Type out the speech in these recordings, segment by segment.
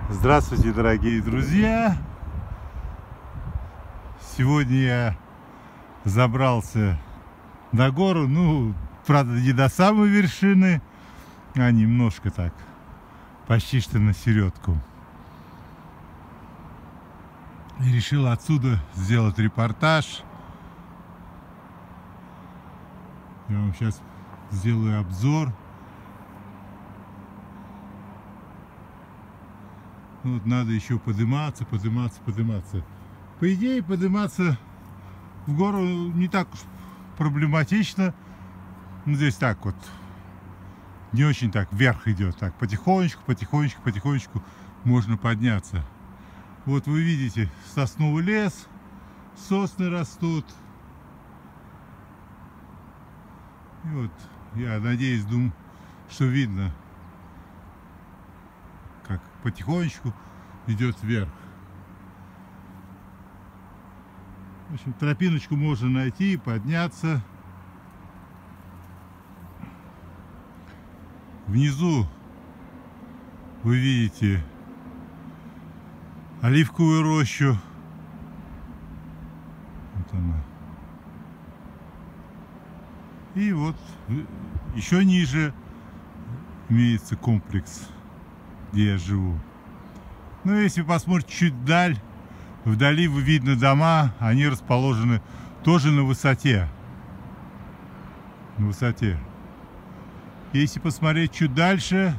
Здравствуйте, дорогие друзья! Сегодня я забрался на гору, правда, не до самой вершины, а немножко так, почти что на середку. И решил отсюда сделать репортаж. Я вам сейчас сделаю обзор. Вот надо еще подниматься. По идее, подниматься в гору не так уж проблематично. Здесь так вот, не очень так вверх идет. Так, потихонечку можно подняться. Вот вы видите сосновый лес, сосны растут. И вот, я надеюсь, думаю, что видно, как потихонечку идет вверх. В общем, тропиночку можно найти и подняться. Внизу вы видите оливковую рощу. Вот она. И вот еще ниже имеется комплекс, где я живу. Но если посмотреть чуть вдали видно дома, они расположены тоже на высоте. Если посмотреть чуть дальше,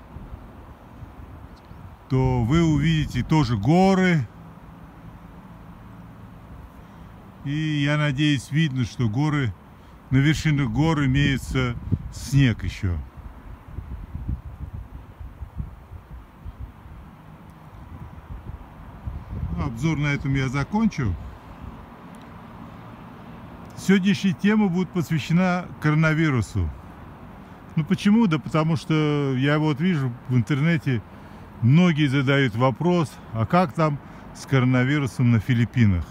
то вы увидите тоже горы. И я надеюсь, видно, что на вершинах гор имеется снег еще. Обзор на этом я закончу. Сегодняшняя тема будет посвящена коронавирусу. Почему? Да потому что я вот вижу в интернете, многие задают вопрос, а как там с коронавирусом на Филиппинах?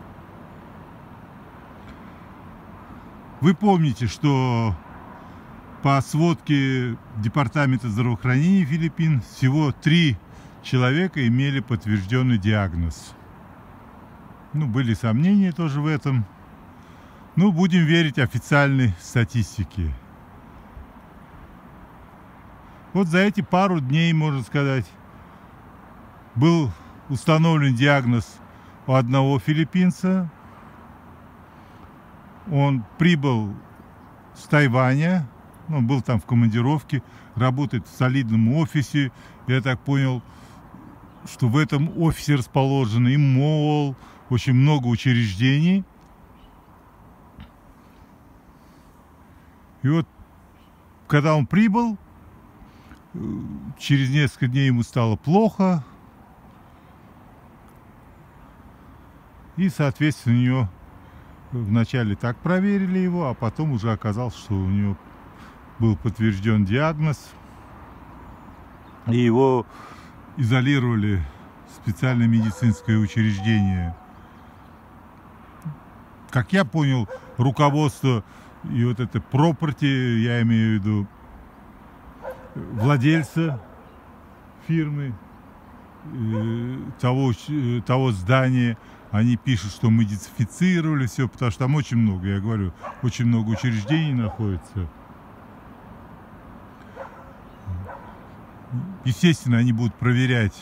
Вы помните, что по сводке Департамента здравоохранения Филиппин всего 3 человека имели подтвержденный диагноз. Были сомнения тоже в этом. Будем верить официальной статистике. Вот за эти пару дней, можно сказать, был установлен диагноз у одного филиппинца. Он прибыл с Тайваня, он был там в командировке, работает в солидном офисе. Я так понял, что в этом офисе расположен и молл, очень много учреждений. И вот, когда он прибыл, через несколько дней ему стало плохо. И, соответственно, у него вначале так проверили его, а потом уже оказалось, что у него был подтвержден диагноз. И его изолировали в специальное медицинское учреждение. Как я понял, руководство и вот это property, я имею в виду владельца фирмы, того здания, они пишут, что мы дезинфицировали все, потому что там очень много, я говорю, очень много учреждений находится. Естественно, они будут проверять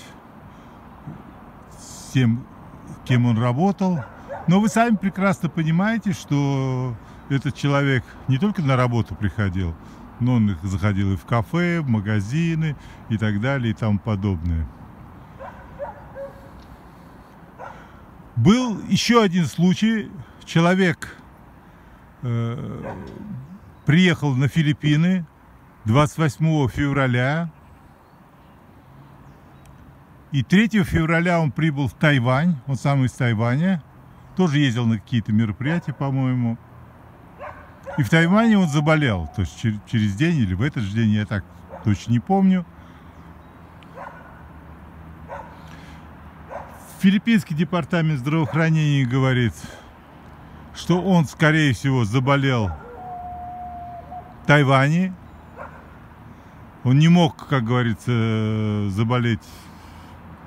тем, кем он работал. Но вы сами прекрасно понимаете, что этот человек не только на работу приходил, но он заходил и в кафе, в магазины и так далее и тому подобное. Был еще один случай. Человек приехал на Филиппины 28 февраля. И 3 февраля он прибыл в Тайвань. Он сам из Тайваня. Тоже ездил на какие-то мероприятия, по-моему. И в Тайване он заболел. То есть через день или в этот же день, я так точно не помню. Филиппинский департамент здравоохранения говорит, что он, скорее всего, заболел в Тайване. Он не мог, как говорится, заболеть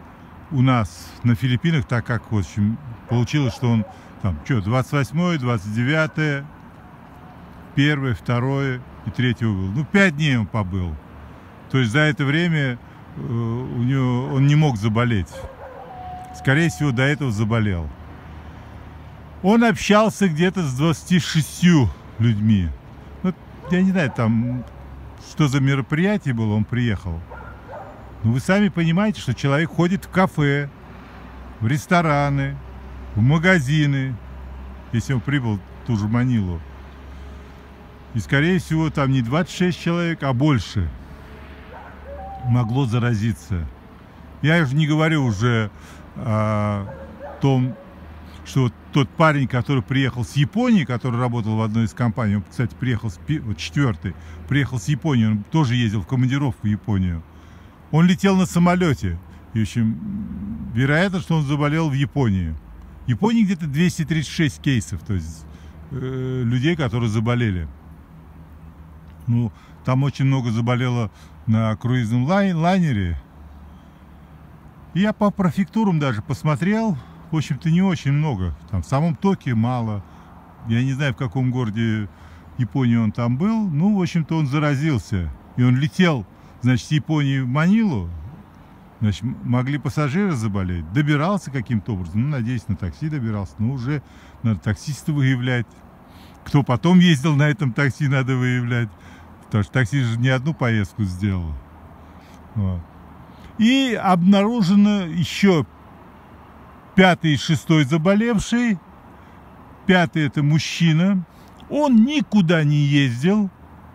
у нас на Филиппинах, так как, в общем, получилось, что он там, 28, 29, 1, 2 и 3 был. Ну, 5 дней он побыл. То есть за это время он не мог заболеть. Скорее всего, до этого заболел. Он общался где-то с 26 людьми. Ну, я не знаю, там, что за мероприятие было, он приехал. Но вы сами понимаете, что человек ходит в кафе, в рестораны, в магазины, если он прибыл в ту же Манилу. И, скорее всего, там не 26 человек, а больше могло заразиться. Я же не говорю уже о том, что тот парень, который приехал с Японии, который работал в одной из компаний, он, кстати, приехал, четвертый, приехал с Японии, он тоже ездил в командировку в Японию. Он летел на самолете. И, в общем, вероятно, что он заболел в Японии. В Японии где-то 236 кейсов, то есть людей, которые заболели. Ну, там очень много заболело на круизном лайнере. И я по префектурам даже посмотрел. В общем-то, не очень много. Там в самом Токио мало. Я не знаю, в каком городе Японии он там был. Ну, в общем-то, он заразился. И он летел, значит, с Японии в Манилу. Значит, могли пассажиры заболеть. Добирался каким-то образом. Ну, надеюсь, на такси добирался. Но уже надо таксиста выявлять. Кто потом ездил на этом такси, надо выявлять. Потому что такси же не одну поездку сделал. Вот. И обнаружено еще 5-й и 6-й заболевший. 5-й это мужчина. Он никуда не ездил.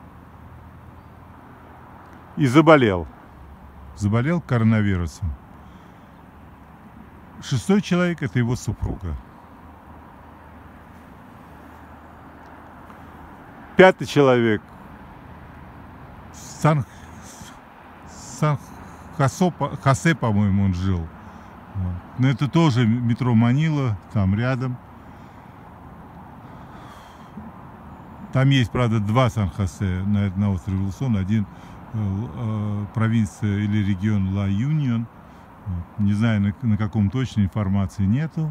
И заболел. Заболел коронавирусом. 6-й человек это его супруга. 5-й человек Сан-Хосе, по-моему, он жил. Вот. Но это тоже метро Манила, там рядом. Там есть, правда, 2 Сан-Хосе на острове Лусон. Один провинция или регион Ла Юнион. Вот. Не знаю, на каком точной информации нету.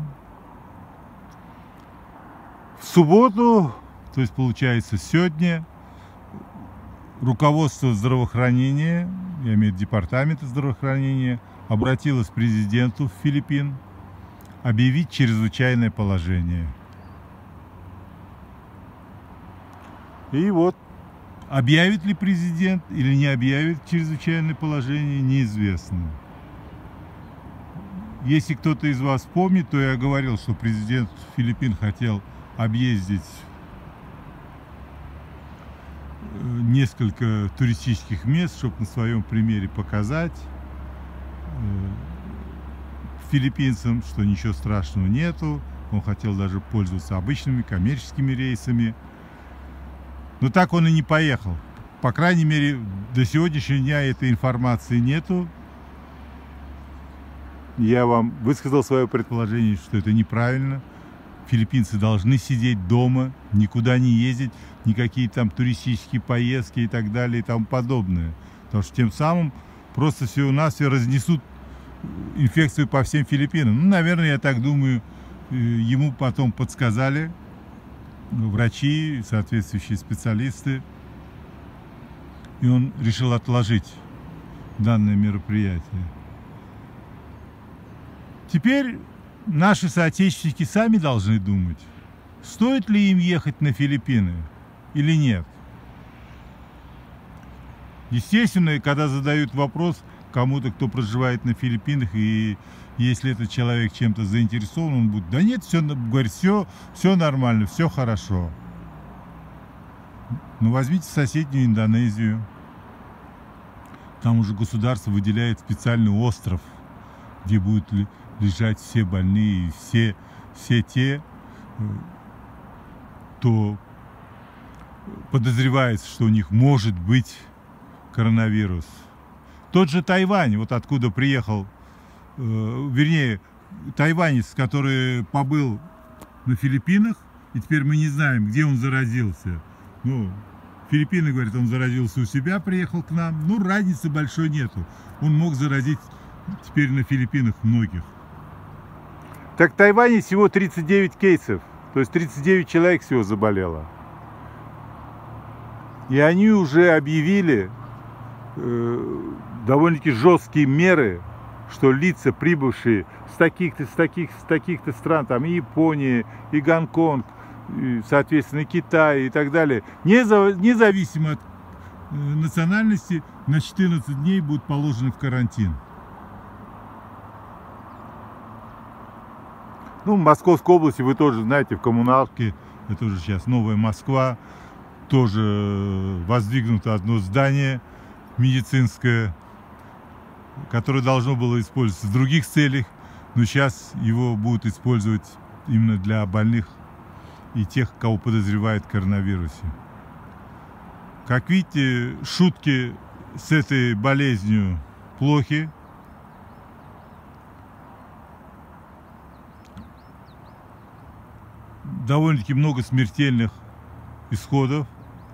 В субботу, то есть получается сегодня, руководство здравоохранения, я имею в виду департамент здравоохранения, обратилось к президенту Филиппин объявить чрезвычайное положение. И вот, объявит ли президент или не объявит чрезвычайное положение, неизвестно. Если кто-то из вас помнит, то я говорил, что президент Филиппин хотел объездить несколько туристических мест, чтобы на своем примере показать филиппинцам, что ничего страшного нету. Он хотел даже пользоваться обычными коммерческими рейсами. Но так он и не поехал. По крайней мере, до сегодняшнего дня этой информации нету. Я вам высказал свое предположение, что это неправильно. Филиппинцы должны сидеть дома, никуда не ездить, никакие там туристические поездки и так далее и тому подобное. Потому что тем самым просто все разнесут инфекцию по всем Филиппинам. Ну, наверное, я так думаю, ему потом подсказали врачи, соответствующие специалисты. И он решил отложить данное мероприятие. Теперь наши соотечественники сами должны думать, стоит ли им ехать на Филиппины или нет. Естественно, когда задают вопрос кому-то, кто проживает на Филиппинах, и если этот человек чем-то заинтересован, он будет: да нет, говорит, все нормально, все хорошо. Но возьмите соседнюю Индонезию. Там уже государство выделяет специальный остров, где будут лежать все больные, все те, кто подозревается, что у них может быть коронавирус. Тот же Тайвань, вот откуда приехал, вернее, тайванец, который побыл на Филиппинах, и теперь мы не знаем, где он заразился. Ну, Филиппины, говорят, он заразился у себя, приехал к нам. Ну, разницы большой нету. Он мог заразить теперь на Филиппинах многих. Так в Тайване всего 39 кейсов, то есть 39 человек всего заболело. И они уже объявили довольно-таки жесткие меры, что лица, прибывшие с таких-то стран, там и Япония, и Гонконг, и, соответственно, Китай и так далее, независимо от национальности, на 14 дней будут положены в карантин. Ну, в Московской области вы тоже знаете, в коммуналке, это уже сейчас Новая Москва, тоже воздвигнуто одно здание медицинское, которое должно было использоваться в других целях, но сейчас его будут использовать именно для больных и тех, кого подозревают в коронавирусе. Как видите, шутки с этой болезнью плохи. Довольно-таки много смертельных исходов.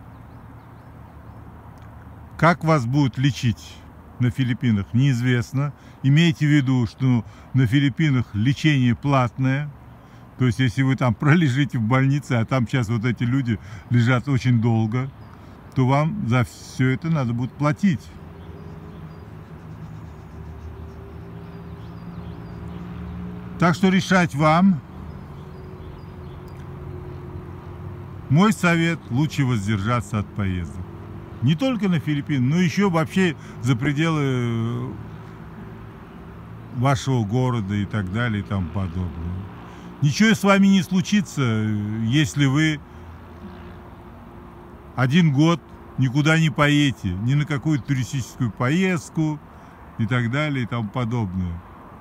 Как вас будут лечить на Филиппинах, неизвестно. Имейте в виду, что на Филиппинах лечение платное. То есть, если вы там пролежите в больнице, а там сейчас вот эти люди лежат очень долго, то вам за все это надо будет платить. Так что решать вам. Мой совет: лучше воздержаться от поездок. Не только на Филиппины, но еще вообще за пределы вашего города и так далее и тому подобное. Ничего с вами не случится, если вы 1 год никуда не поедете, ни на какую туристическую поездку и так далее и тому подобное.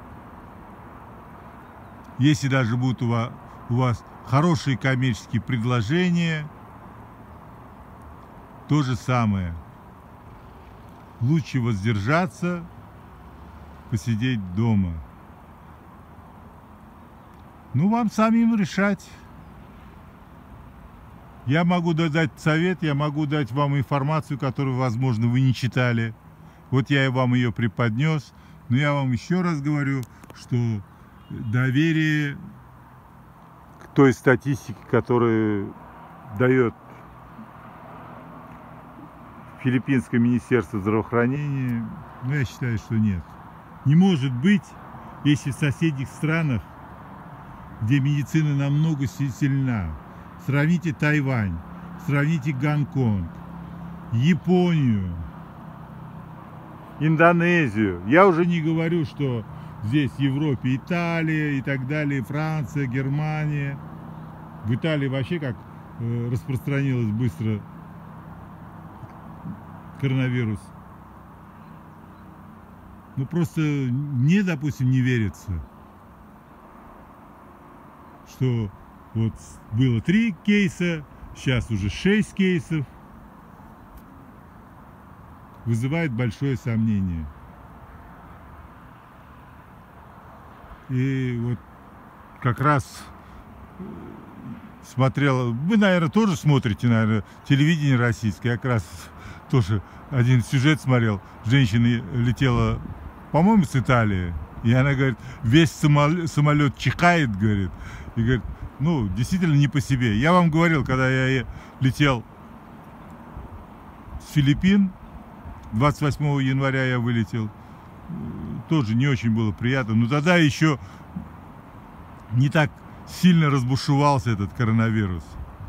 Если даже будут у вас хорошие коммерческие предложения, то же самое. Лучше воздержаться, посидеть дома. Ну, вам самим решать. Я могу дать совет, я могу дать вам информацию, которую, возможно, вы не читали. Вот я вам ее преподнес. Но я вам еще раз говорю, что доверие к той статистике, которую дает Филиппинское министерство здравоохранения, ну, я считаю, что нет. Не может быть, если в соседних странах, где медицина намного сильна, сравните Тайвань, сравните Гонконг, Японию, Индонезию. Я уже не говорю, что здесь в Европе Италия и так далее, Франция, Германия. В Италии вообще как распространилось быстро коронавирус. Ну просто мне, допустим, не верится, что вот было 3 кейса, сейчас уже 6 кейсов. Вызывает большое сомнение. И вот как раз смотрел, вы, наверное, тоже смотрите, наверное, телевидение российское, я как раз тоже один сюжет смотрел, женщина летела, по-моему, с Италии, и она говорит, весь самолет чихает, говорит, и говорит, ну, действительно не по себе. Я вам говорил, когда я летел с Филиппин, 28 января я вылетел, тоже не очень было приятно, но тогда еще не так сильно разбушевался этот коронавирус.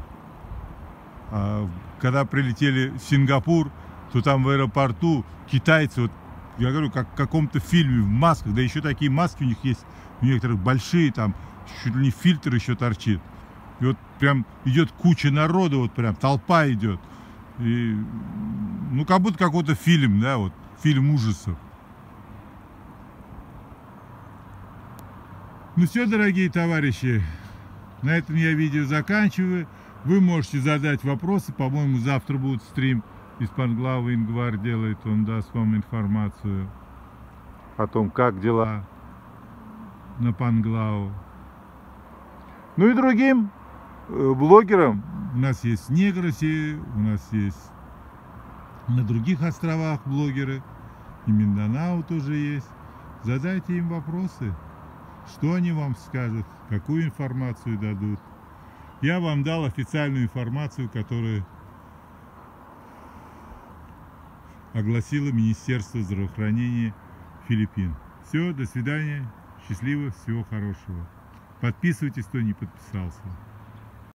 А когда прилетели в Сингапур, то там в аэропорту китайцы, вот, я говорю, как в каком-то фильме, в масках, да еще такие маски у них есть, у некоторых большие, там чуть ли не фильтр еще торчит. И вот прям идет куча народа, вот прям толпа идет. И, ну, как будто какой-то фильм, да, вот, фильм ужасов. Ну все, дорогие товарищи, на этом я видео заканчиваю. Вы можете задать вопросы, по-моему, завтра будет стрим. Из Панглава Ингвар делает, он даст вам информацию о том, как дела на Панглау. Ну и другим блогерам. У нас есть в Негросе, у нас есть на других островах блогеры. И Минданау тоже есть. Задайте им вопросы, что они вам скажут, какую информацию дадут. Я вам дал официальную информацию, которую огласило Министерство здравоохранения Филиппин. Все, до свидания, счастливо, всего хорошего. Подписывайтесь, кто не подписался.